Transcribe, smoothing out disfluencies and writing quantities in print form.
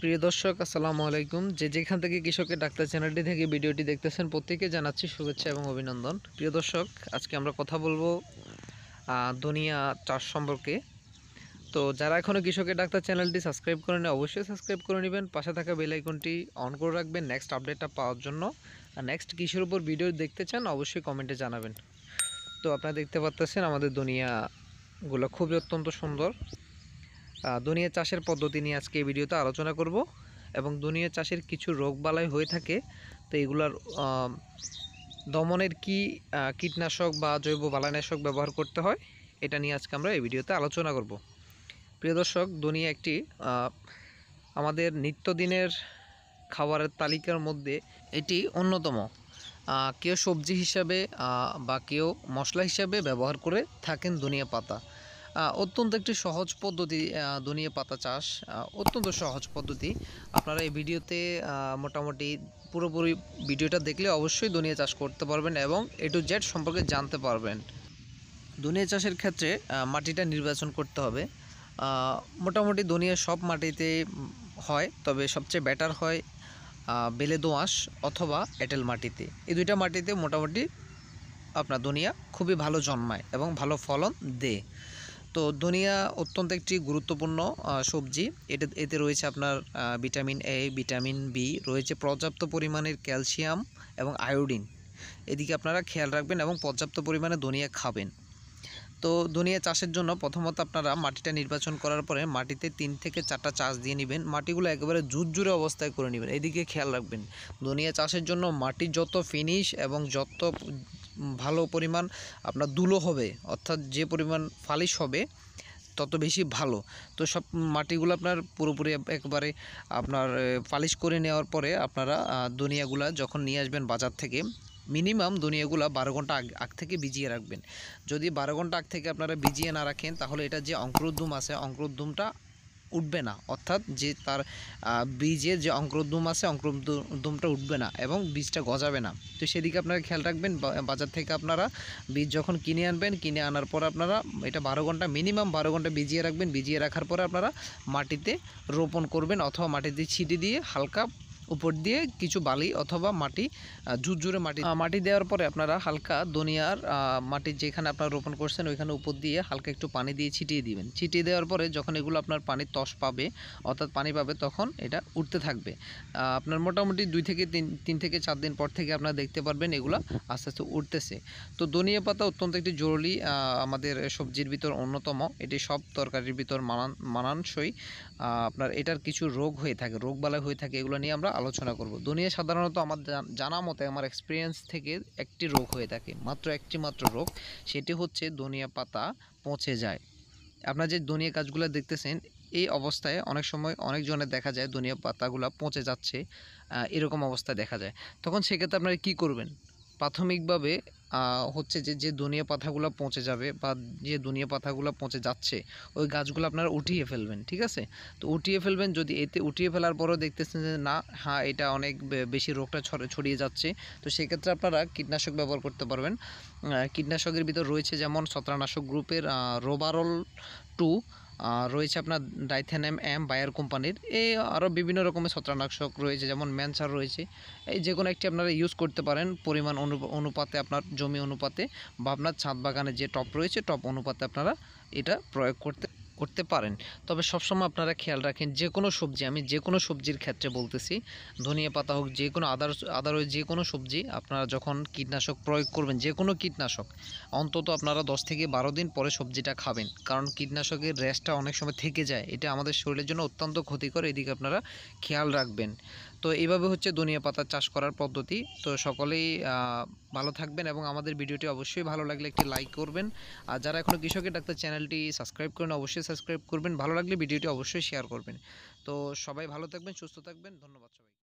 প্রিয় দর্শক আসসালামু আলাইকুম। যেখান থেকে কৃষকের ডাক্তার চ্যানেলটি থেকে ভিডিওটি দেখতেছেন প্রত্যেককে জানাচ্ছি শুভেচ্ছা এবং অভিনন্দন। প্রিয় দর্শক, আজকে আমরা কথা বলবো ধনিয়া চাষ সম্পর্কে। তো যারা এখনও কৃষকের ডাক্তার চ্যানেলটি সাবস্ক্রাইব করেন অবশ্যই সাবস্ক্রাইব করে নেবেন, পাশে থাকা বেল আইকনটি অন করে রাখবেন নেক্সট আপডেটটা পাওয়ার জন্য। আর নেক্সট কৃষির উপর ভিডিও দেখতে চান অবশ্যই কমেন্টে জানাবেন। তো আপনারা দেখতে পাচ্ছেন আমাদের ধনিয়াগুলো খুবই অত্যন্ত সুন্দর। ধনিয়া চাষের পদ্ধতি নিয়ে আজকে এই ভিডিওতে আলোচনা করব এবং ধনিয়া চাষের কিছু রোগবালাই হয়ে থাকে, তো এগুলার দমনের কি কীটনাশক বা জৈব বালাইনাশক ব্যবহার করতে হয় এটা নিয়ে আজকে আমরা এই ভিডিওতে আলোচনা করব। প্রিয় দর্শক, ধনিয়া একটি আমাদের নিত্যদিনের খাবারের তালিকার মধ্যে এটি অন্যতম। কেউ সবজি হিসাবে বা কেউ মশলা হিসাবে ব্যবহার করে থাকেন ধনিয়া পাতা। অত্যন্ত একটি সহজ পদ্ধতি ধনিয়া পাতা চাষ, অত্যন্ত সহজ পদ্ধতি। আপনারা এই ভিডিওতে মোটামুটি পুরোপুরি ভিডিওটা দেখলে অবশ্যই ধনিয়া চাষ করতে পারবেন এবং এ টু জেড সম্পর্কে জানতে পারবেন। ধনিয়া চাষের ক্ষেত্রে মাটিটা নির্বাচন করতে হবে। মোটামুটি ধনিয়া সব মাটিতে হয়, তবে সবচেয়ে বেটার হয় বেলে দোআঁশ অথবা এঁটেল মাটিতে। এই দুইটা মাটিতে মোটামুটি আপনার ধনিয়া খুবই ভালো জন্মায় এবং ভালো ফলন দেয়। তো ধনিয়া অত্যন্ত একটি গুরুত্বপূর্ণ সবজি। এতে রয়েছে আপনার ভিটামিন এ, ভিটামিন বি, রয়েছে পর্যাপ্ত পরিমাণের ক্যালসিয়াম এবং আয়োডিন। এদিকে আপনারা খেয়াল রাখবেন এবং পর্যাপ্ত পরিমাণে ধনিয়া খাবেন। তো ধনিয়া চাষের জন্য প্রথমত আপনারা মাটিটা নির্বাচন করার পরে মাটিতে 3 থেকে 4টা চাষ দিয়ে নেবেন। মাটিগুলো একেবারে ঝুরঝুরে অবস্থায় করে নেবেন। এদিকে খেয়াল রাখবেন, ধনিয়া চাষের জন্য মাটি যত ফিনিশ এবং যত ভালো পরিমাণ আপনার ধুলো হবে, অর্থাৎ যে পরিমাণ ফালিশ হবে তত বেশি ভালো। তো সব মাটিগুলো আপনার পুরোপুরি একবারে আপনার পালিশ করে নেওয়ার পরে আপনারা ধনিয়াগুলা যখন নিয়ে আসবেন বাজার থেকে, মিনিমাম ধনিয়াগুলা 12 ঘন্টা আগ থেকে ভিজিয়ে রাখবেন। যদি 12 ঘন্টা আগ থেকে আপনারা ভিজিয়ে না রাখেন তাহলে এটা যে অঙ্কুরোদ্গম আছে অঙ্কুরোদ্গমটা উঠবে না, অর্থাৎ যে তার বীজের যে অঙ্কুরোদ্গম আছে অঙ্কুরোদ্গমটা উঠবে না এবং বীজটা গজাবে না। তো সেদিকে আপনারা খেয়াল রাখবেন। বাজার থেকে আপনারা বীজ যখন কিনে আনবেন, কিনে আনার পর আপনারা এটা 12 ঘন্টা মিনিমাম 12 ঘন্টা ভিজিয়ে রাখবেন। ভিজিয়ে রাখার পরে আপনারা মাটিতে রোপণ করবেন অথবা মাটিতে ছিটি দিয়ে হালকা উপর দিয়ে কিছু বালি অথবা মাটি ঝুরঝুরে মাটি দেওয়ার পরে আপনারা হালকা ধনিয়ার মাটি যেখানে আপনারা রোপণ করছেন ওইখানে উপর দিয়ে হালকা একটু পানি দিয়ে ছিটিয়ে দিবেন। ছিটিয়ে দেওয়ার পরে যখন এগুলো আপনার পানির তস পাবে অর্থাৎ পানি পাবে তখন এটা উঠতে থাকবে। আপনার মোটামুটি 2 থেকে 3 থেকে 4 দিন পর থেকে আপনারা দেখতে পারবেন এগুলো আস্তে আস্তে উঠতেছে। তো ধনিয়া পাতা অত্যন্ত একটি জরুরি আমাদের সবজির ভিতর অন্যতম। এটি সব তরকারির ভিতর মানানসই। আপনার এটার কিছু রোগ হয়ে থাকে, রোগবালাই হয়ে থাকে, এগুলো নিয়ে আমরা আলোচনা করব। ধনিয়া সাধারণত আমার জানা মতে আমার এক্সপিরিয়েন্স থেকে একটি রোগ হয়ে থাকে, মাত্র রোগ, সেটি হচ্ছে ধনিয়া পাতা পচে যায়। আপনার যে ধনিয়া গাছগুলো দেখতেছেন এই অবস্থায় অনেক সময় অনেকজনের দেখা যায় ধনিয়া পাতাগুলো পচে যাচ্ছে, এরকম অবস্থা দেখা যায়। তখন সেক্ষেত্রে আপনারা কী করবেন? প্রাথমিকভাবে হচ্ছে যে ধনিয়া পাতাগুলো পচে যাবে বা যে ধনিয়া পাতাগুলো পচে যাচ্ছে ওই গাছগুলো আপনারা উঠিয়ে ফেলবেন, ঠিক আছে? তো উঠিয়ে ফেলবেন। যদি এতে উঠিয়ে ফেলার পরেও দেখতেছেন যে না, হ্যাঁ এটা অনেক বেশি রোগটা ছড়িয়ে যাচ্ছে, তো সেক্ষেত্রে আপনারা কীটনাশক ব্যবহার করতে পারবেন। কীটনাশকের ভিতর রয়েছে যেমন ছত্রাকনাশক গ্রুপের রোবারল 2, রয়েছে আপনার ডাইথেনাম এম বায়ার কোম্পানির, এই আরও বিভিন্ন রকমের ছত্রাকনাশক রয়েছে যেমন ম্যানসার রয়েছে। এই যে কোনো একটি আপনারা ইউজ করতে পারেন পরিমাণ অনুপাতে, আপনার জমি অনুপাতে বা আপনার ছাদ বাগানে যে টব রয়েছে টব অনুপাতে আপনারা এটা প্রয়োগ করতে পারেন। তবে সবসময় আপনারা খেয়াল রাখেন যে কোনো সবজি, আমি যে কোনো সবজির ক্ষেত্রে বলতেছি, ধনিয়া পাতা হোক, যে কোনো আদারওয়াইজ যে কোনো সবজি আপনারা যখন কীটনাশক প্রয়োগ করবেন, যে কোনো কীটনাশক অন্তত আপনারা 10 থেকে 12 দিন পরে সবজিটা খাবেন, কারণ কীটনাশকের রেশটা অনেক সময় থেকে যায়, এটা আমাদের শরীরের জন্য অত্যন্ত ক্ষতিকর, এদিকে আপনারা খেয়াল রাখবেন। তো এইভাবে হচ্ছে ধনিয়া পাতা চাষ করার পদ্ধতি। তো সকলেই ভালো থাকবেন এবং আমাদের ভিডিওটি অবশ্যই ভালো লাগলে একটি লাইক করবেন। আর যারা এখনও কৃষকের ডাক্তার চ্যানেলটি সাবস্ক্রাইব করেন অবশ্যই সাবস্ক্রাইব করবেন। ভালো লাগলে ভিডিওটি অবশ্যই শেয়ার করবেন। তো সবাই ভালো থাকবেন, সুস্থ থাকবেন। ধন্যবাদ সবাই।